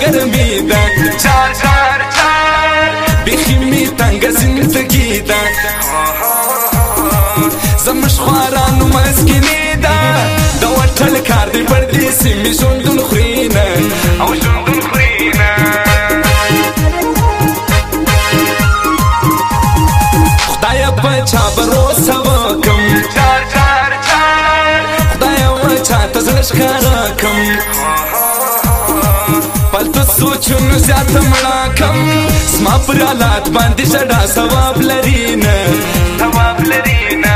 شرمیده چار چار چار بیخی می تنگ زندگی ده زمش خوارانو مسکنی ده دا وطل کار دی بردی سیمی جندون خورینه او جندون خورینه خدایا پچا بروسه وکم چار چار چار خدایا وچا تزلش کارکم پلتو سوچونو زیات مړاکم سما پر حالات باندې شډا ثواب لرینه ثواب لرینه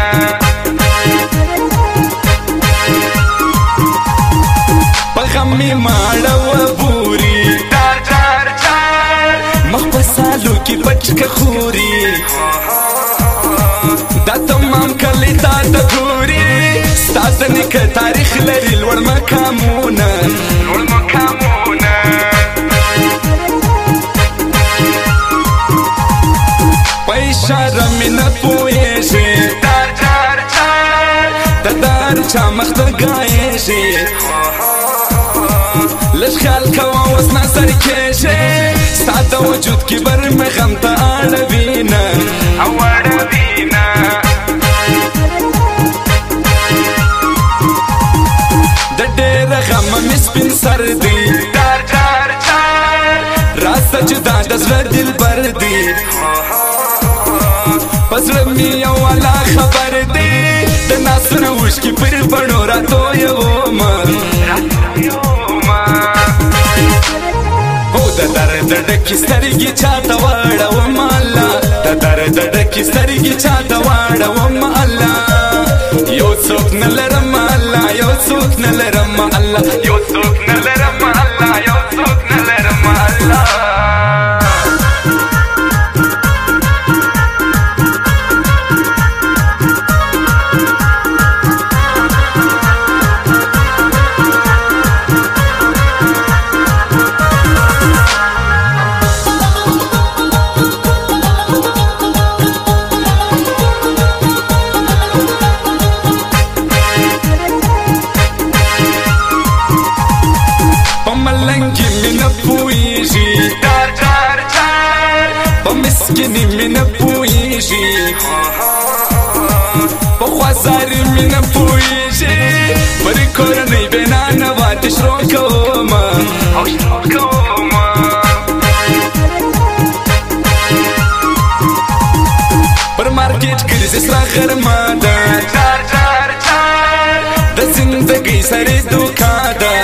پغم می ماړه و بوري چار چار چار مخ په سالو کې پچک خوري دا تمام کلی تا ته ګوري ستاسو نیک تاریخ لري لوړ مقامونه لوړ مقامونه اشاره می نه پوهیږي چار چار چار د دار چا مخ ته ګایږي لږ خیال کوه اوس نظر کېږي ستا د وجود کبر مې غم ته اړوینه او اړوینه د ډېره غمه مې سپین سر دی چار چار چار راسته جدا د زړه دلبر دی پزړه مې یو والا خبر دی د ناسونه اوښکې پر بڼو راتویومه هو د درد ډکې سترګې چاته واړوم الله د درد ډکې سترګې چاته واړوم الله یو څوک نه لرم الله یو څوک نه لرم الله یو څوک نه لرم الله یو څوک نه لرم الله ملنګي مینه پوهیږي چار چار چار په مسکیني مینه پوهیږي په خوازاري مینه پوهیږي پر کورنۍ بنا نه واټ شروع کوم او شروع کوم پر مارکیټ ګرځي سره غرمه ده چار چار چار د زندګۍ سره دوکا ده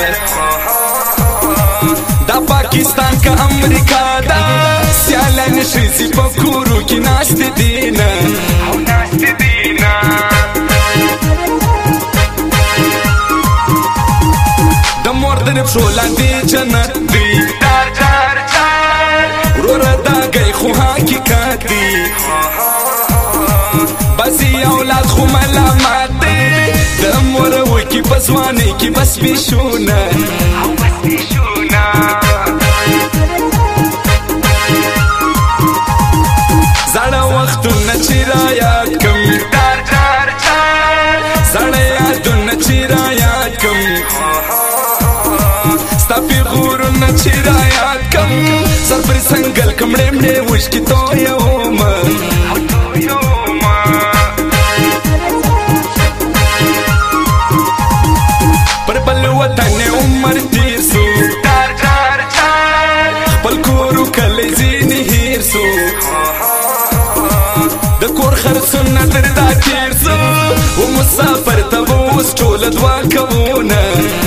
پاکستان کا امریکا دا سیالان شیزی پا کورو کی ناشت دینا او ناشت دینا دا مردن پشولان دی جنت دی چار چار چار رورا دا گئی خو حقیقت دی بازی اولاد خو ملامات دی دا مورو کی بزوانی کی بس بیشونه او بس بیشونه زړه وختونه چې را یاد کم چار چار چار زړه یادونه چې را یاد کم ستا پیغورونه چې را یاد کم سر پر سنګل کمړې مړې اوښکې تویومه پر بل وطن عمر تیر سو چار چار چار خپل کورو کلی ځینې هیر سو د کور خرڅونه تر دا تیر سو و مسافر ته به اوس ټوله دعا کوونه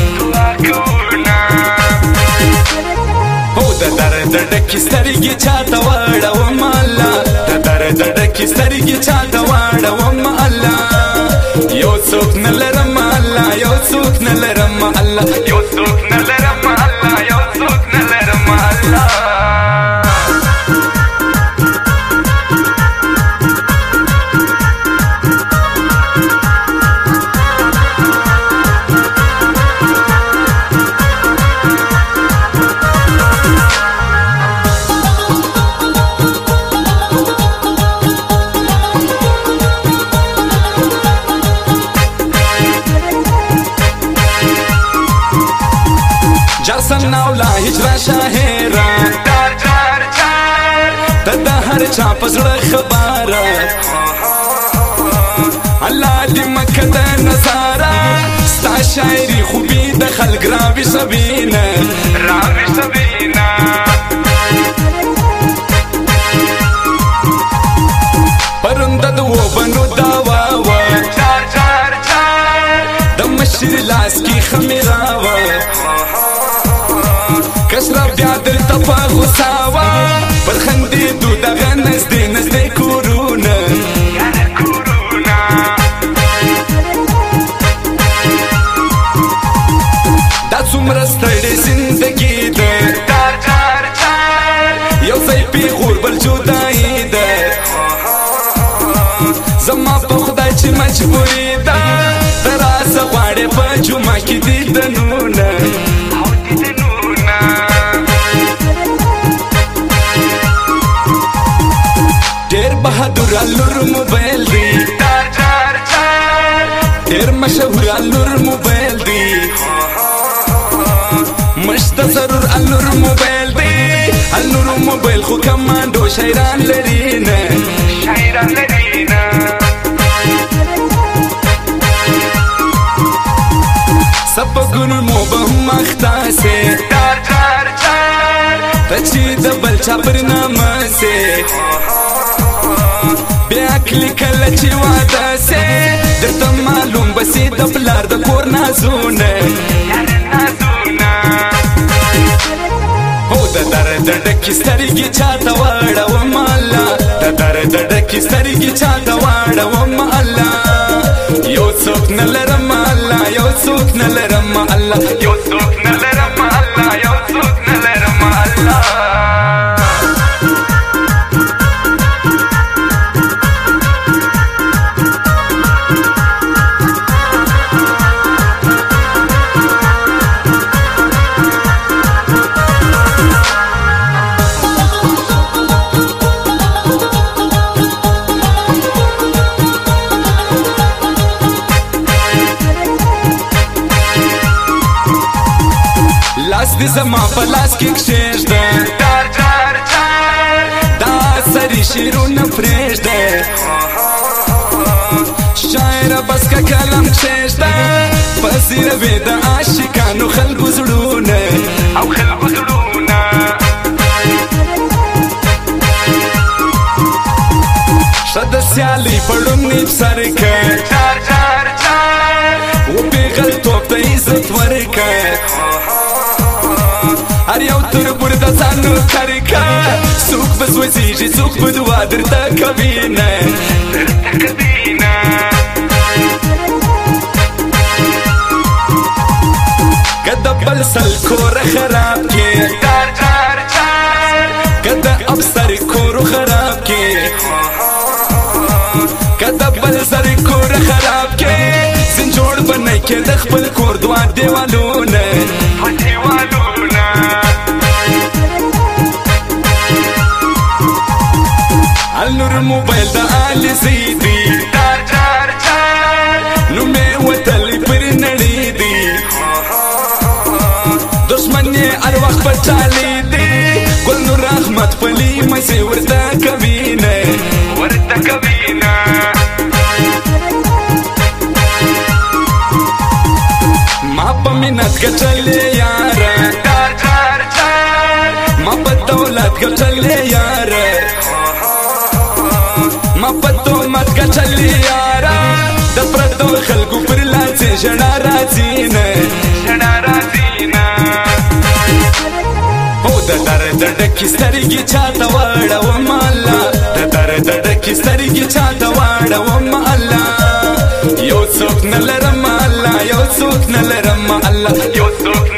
هو د درد ډکې سترګې چاته واړوم الله د درد ډکې سترګې چاته واړوم الله یو څوک نه لرم الله یو څوک نه لرم الله یو څوک نه لرم الله یو څوک نه لرم الله شاعری خوبی د خلق راوی سبینا پرنده د وبنو داوا و د مشر لاس کی خمیرا و کسرا بیا دل تپا غساوا پر خندې دو دغه نزدې کورونه دا څومره ستړې زندګي ده یو ځای پیغور بل جدایي ده زما په خدای چې مجبوري ده ته راسه غواړې په جمعه کې دیدنونه ډېر بهادر الور موبایل دی ډېر مشهور الور موبایل دی مشت ضرور الور موبایل دی الور موبایل خو کمانډو شاعران لري نه سبقون مو به مخته سي ته چې د بل چا پر نامه سي بیا کلی کله چې واده سي درته معلوم به سي د پلار د کور نازونه هو د درد ډکې سترګې چاته واړوم الله د درد ډکې سترګې چاته واړوم الله یو څوک نه لرم الله یو څوک نه لرم الله یو څوک نه لرم الله یو څوک نه لرم الله لاس دې زما په لاس کې کښېږده دا سري شعرونه پرېږده شاعره بس که قلم کښېږده پذیروې د عاشقانو خلکو زړونه ښه د سیالۍ په ړومبني سر که و پېغلتوب ته عزت ورکه هر یو تربور د ځان نوکر که څوک به سوځېږي څوک به دعا درته کوي نه که د بل سل کوره خراب کې که د افسر کورو خراب کې که د بل سر کوره خراب کې ځین جوړ به نه کې د خپل کور دوه دیوالونه النور موبایل د آل زیدی نو مې وتلی پر نړۍ دی دشمن یې هر وخت پټالی دی ګل نور احمد پلي مزې ورته کوي نه ما په مینت ګټلې یاره ما په دولت ګټلې یاره ما په تهمت ګټلې یاره د پردو خلکو پر لاس ژړا راځي نه هو د درد ډکې سترګې چاته واړوم الله د درد ډکې سترګې چاته واړوم الله یو څوک نه لرم الله یو څوک نه لرم الله یو څوک